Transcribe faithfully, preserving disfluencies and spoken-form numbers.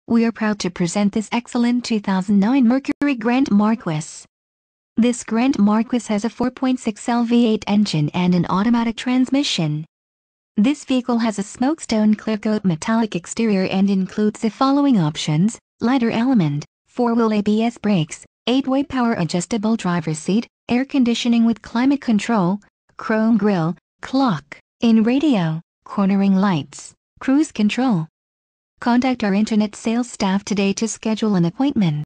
We are proud to present this excellent two thousand nine Mercury Grand Marquis. This Grand Marquis has a four point six liter V eight engine and an automatic transmission. This vehicle has a Smokestone Clearcoat metallic exterior and includes the following options: lighter element, four-wheel A B S brakes, eight-way power adjustable driver's seat, air conditioning with climate control, chrome grille, clock, in radio, cornering lights, cruise control. Contact our internet sales staff today to schedule an appointment.